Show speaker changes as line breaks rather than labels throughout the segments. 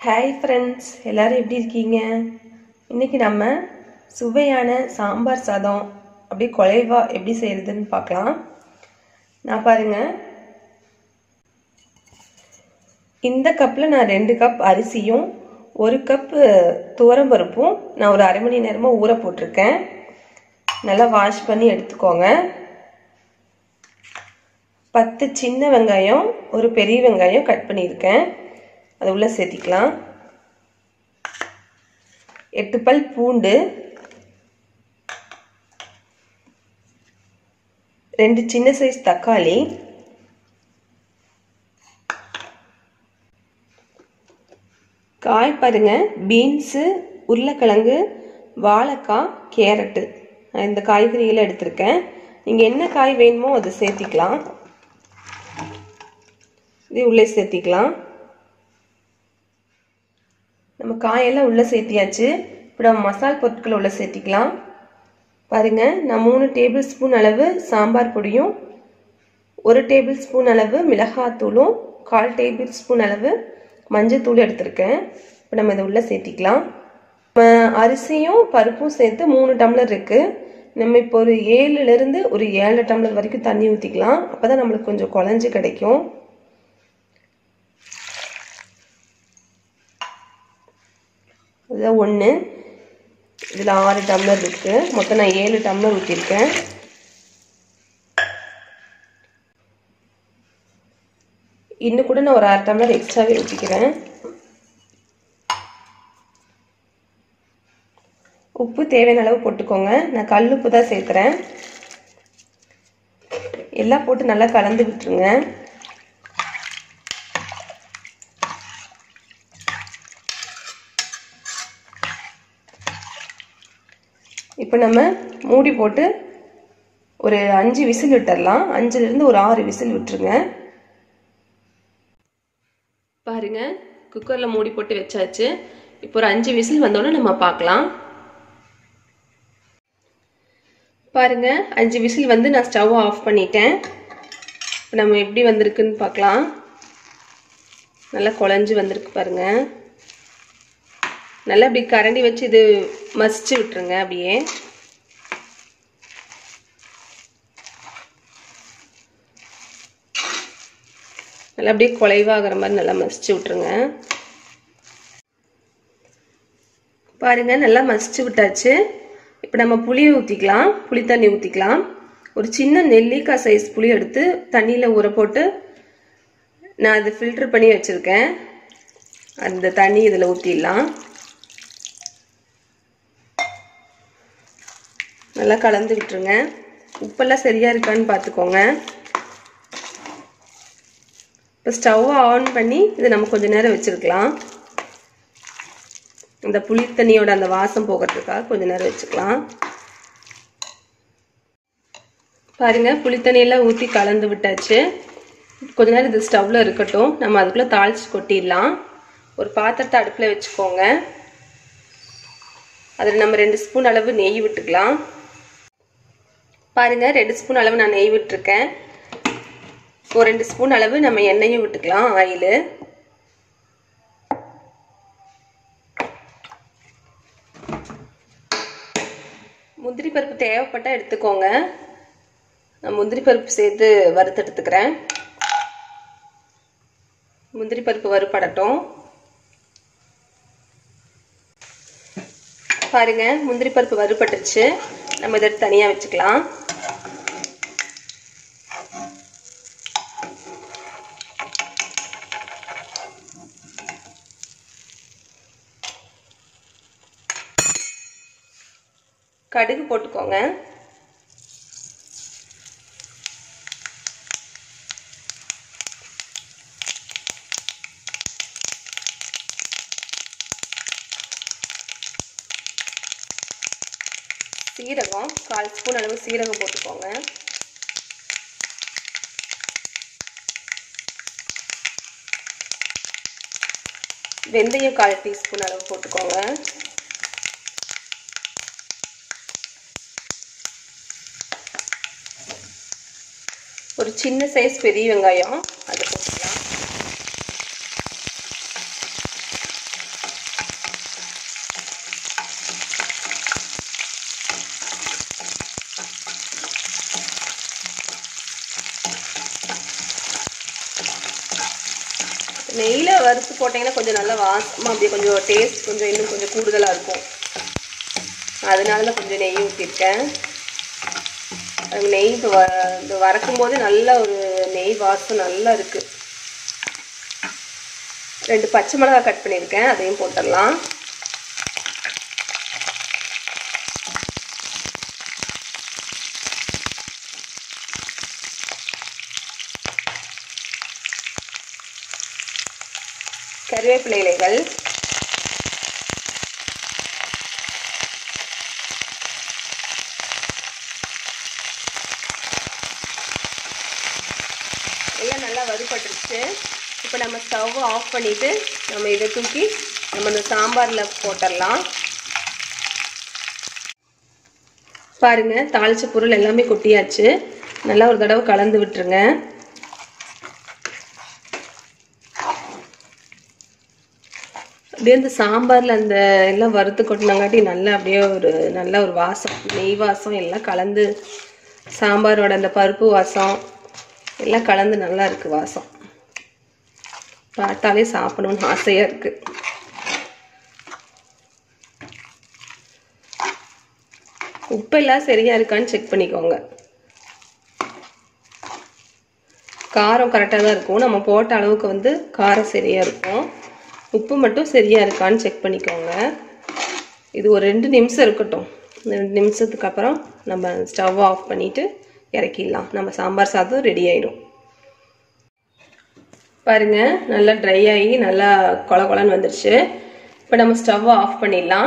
Hi friends, எல்லோரும் எப்படி இருக்கீங்க? இன்றைக்கி நம்ம சுவையான சாம்பார் சாதம் அப்படி குழைவாக எப்படி செய்கிறதுன்னு பார்க்கலாம். நான் பாருங்கள், இந்த கப்பில் நான் 2 கப் அரிசியும் 1 கப் துவரம்பருப்பும் நான் ஒரு அரை மணி நேரமாக ஊற போட்டிருக்கேன். நல்லா வாஷ் பண்ணி எடுத்துக்கோங்க. 10 சின்ன வெங்காயம், ஒரு பெரிய வெங்காயம் கட் பண்ணியிருக்கேன், அது உள்ள சேர்த்திக்கலாம். 8 பல் பூண்டு, 2 சின்ன சைஸ் தக்காளி, காய் பாருங்க, பீன்ஸு, உருளைக்கிழங்கு, வாழைக்காய், கேரட்டு, இந்த காய்கறிகளை எடுத்திருக்கேன். நீங்கள் என்ன காய் வேணுமோ அதை சேர்த்திக்கலாம். இது உள்ளே சேர்த்திக்கலாம். நம்ம காயெல்லாம் உள்ளே சேர்த்தியாச்சு. இப்போ நம்ம மசாலா பொருட்களை உள்ளே சேர்த்திக்கலாம். பாருங்கள், நான் 3 டேபிள் ஸ்பூன் அளவு சாம்பார் பொடியும், 1 டேபிள் ஸ்பூன் அளவு மிளகாத்தூளும், 1/4 டேபிள் ஸ்பூன் அளவு மஞ்சத்தூள் எடுத்திருக்கேன். இப்போ நம்ம இதை உள்ளே சேர்த்திக்கலாம். நம்ம அரிசியும் பருப்பும் சேர்த்து 3 டம்ளர் இருக்குது. நம்ம இப்போ ஒரு 7லேருந்து ஒரு 7 டம்ளர் வரைக்கும் தண்ணி ஊற்றிக்கலாம். அப்போ தான் நம்மளுக்கு கொஞ்சம் குழஞ்சி கிடைக்கும். இதுதான் 1, இதில் 6 டம்ளர் இருக்குது. மொத்தம் நான் 7 டம்ளர் ஊற்றிருக்கேன். இன்னும் கூட நான் ஒரு 1/2 டம்ளர் எக்ஸ்ட்ராவே ஊற்றிக்கிறேன். உப்பு தேவையான அளவு போட்டுக்கோங்க. நான் கல் உப்பு தான் சேர்க்குறேன். எல்லாம் போட்டு நல்லா கலந்து விட்டுருங்க. இப்போ நம்ம மூடி போட்டு ஒரு 5 விசில் விட்டுடலாம். 5லேருந்து ஒரு 6 விசில் விட்டுருங்க. பாருங்க, குக்கரில் மூடி போட்டு வச்சாச்சு. இப்போ ஒரு 5 விசில் வந்தோடனே நம்ம பார்க்கலாம். பாருங்க, 5 விசில் வந்து நான் ஸ்டவ் ஆஃப் பண்ணிட்டேன். இப்போ நம்ம எப்படி வந்திருக்குன்னு பார்க்கலாம். நல்லா குழஞ்சி வந்திருக்கு பாருங்க. நல்லா இப்படி கரண்டி வச்சு இது மசிச்சு விட்டுருங்க. அப்படியே நல்லா அப்படியே குழைவாகிற மாதிரி நல்லா மசிச்சு விட்டுருங்க. பாருங்க, நல்லா மசிச்சு விட்டாச்சு. இப்போ நம்ம புளியை ஊற்றிக்கலாம். புளி தண்ணி ஊற்றிக்கலாம். ஒரு சின்ன நெல்லிக்காய் சைஸ் புளி எடுத்து தண்ணியில் ஊற போட்டு நான் அதை ஃபில்டர் பண்ணி வச்சுருக்கேன். அந்த தண்ணி இதில் ஊற்றிடலாம். நல்லா கலந்து விட்டுருங்க. உப்பெல்லாம் சரியாக இருக்கான்னு பார்த்துக்கோங்க. இப்போ ஸ்டவ்வை ஆன் பண்ணி இதை நம்ம கொஞ்சம் நேரம் வச்சுருக்கலாம். இந்த புளி தண்ணியோட அந்த வாசம் போகிறதுக்காக கொஞ்சம் நேரம் வச்சுக்கலாம். பாருங்க, புளி தண்ணியெல்லாம் ஊற்றி கலந்து விட்டாச்சு. கொஞ்ச நேரம் இது ஸ்டவ்வில் இருக்கட்டும். நம்ம அதுக்குள்ளே தாளித்து கொட்டிடலாம். ஒரு பாத்திரத்தை அடுப்பில் வச்சுக்கோங்க. அதில் நம்ம 2 ஸ்பூன் அளவு நெய் விட்டுக்கலாம். பாருங்க, 2 ஸ்பூன் அளவு நான் நெய் விட்டுருக்கேன். ஒரு 2 ஸ்பூன் அளவு நம்ம எண்ணெயும் விட்டுக்கலாம், ஆயில். முந்திரி பருப்பு தேவைப்பட்டால் எடுத்துக்கோங்க. நான் முந்திரி பருப்பு சேர்த்து வறுத்து எடுத்துக்கிறேன். முந்திரி பருப்பு வறுபடட்டும். பாருங்க, முந்திரி பருப்பு வறுபட்டுருச்சு. நம்ம இதை தனியாக வச்சுக்கலாம். கடுகு போட்டுக்கோங்க. சீரகம் 1/4 ஸ்பூன் அளவு சீரகம் போட்டுக்கோங்க. வெந்தயம் 1/4 டீஸ்பூன் அளவு போட்டுக்கோங்க. ஒரு சின்ன சைஸ் பெரிய வெங்காயம் அது போட்டுக்கலாம். நெய்யில் வறுத்து போட்டிங்கன்னா கொஞ்சம் நல்லா வாசமாக அப்படியே கொஞ்சம் டேஸ்ட் கொஞ்சம் இன்னும் கொஞ்சம் கூடுதலாக இருக்கும். அதனால தான் கொஞ்சம் நெய் ஊற்றிருக்கேன். நெய் இந்த வறுக்கும் போது நல்ல ஒரு நெய் வாசம் நல்லா இருக்குது. 2 பச்சை மிளகாய் கட் பண்ணியிருக்கேன், அதையும் போட்டுடலாம். கருவேப்பிலை இலைகள், எல்லாம் நல்லா வறுபட்டுருச்சு. இப்போ நம்ம ஸ்டவ் ஆஃப் பண்ணிவிட்டு நம்ம இதை தூக்கி நம்ம இந்த சாம்பாரில் போட்டுடலாம். பாருங்கள், தாளித்த பொருள் எல்லாமே கொட்டியாச்சு. நல்லா ஒரு தடவை கலந்து விட்டுருங்க. அப்படியே இந்த சாம்பாரில் அந்த எல்லாம் வறுத்து கொட்டினாங்காட்டி நல்லா அப்படியே ஒரு நல்ல ஒரு வாசம், நெய் வாசம் எல்லாம் கலந்து, சாம்பாரோட அந்த பருப்பு வாசம் எல்லாம் கலந்து நல்லா இருக்குது வாசம். பார்த்தாலே சாப்பிடணும்னு ஆசையாக இருக்குது. உப்பு எல்லாம் சரியாக இருக்கான்னு செக் பண்ணிக்கோங்க. காரம் கரெக்டாக தான் இருக்கும். நம்ம போட்ட அளவுக்கு வந்து காரம் சரியாக இருக்கும். உப்பு மட்டும் சரியாக இருக்கான்னு செக் பண்ணிக்கோங்க. இது ஒரு 2 நிமிஷம் இருக்கட்டும். 2 நிமிஷத்துக்கு அப்புறம் நம்ம ஸ்டவ் ஆஃப் பண்ணிவிட்டு இறக்கிடலாம். நம்ம சாம்பார் சாதம் ரெடி ஆயிடும். பாருங்கள், நல்லா ட்ரை ஆகி நல்லா கொல கொலன்னு வந்துடுச்சு. இப்போ நம்ம ஸ்டவ் ஆஃப் பண்ணிடலாம்.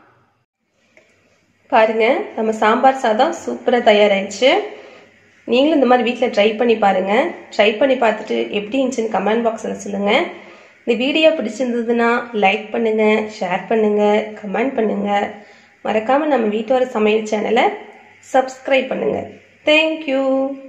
பாருங்கள், நம்ம சாம்பார் சாதம் சூப்பராக தயாராகிடுச்சு. நீங்களும் இந்த மாதிரி வீட்டில் ட்ரை பண்ணி பாருங்கள். ட்ரை பண்ணி பார்த்துட்டு எப்படி இருந்துச்சுன்னு கமெண்ட் பாக்ஸில் சொல்லுங்கள். இந்த வீடியோ பிடிச்சிருந்ததுன்னா லைக் பண்ணுங்கள், ஷேர் பண்ணுங்கள், கமெண்ட் பண்ணுங்கள். மறக்காமல் நம்ம வீட்டோட சமையல் சேனலை சப்ஸ்கிரைப் பண்ணுங்கள். தேங்க்யூ.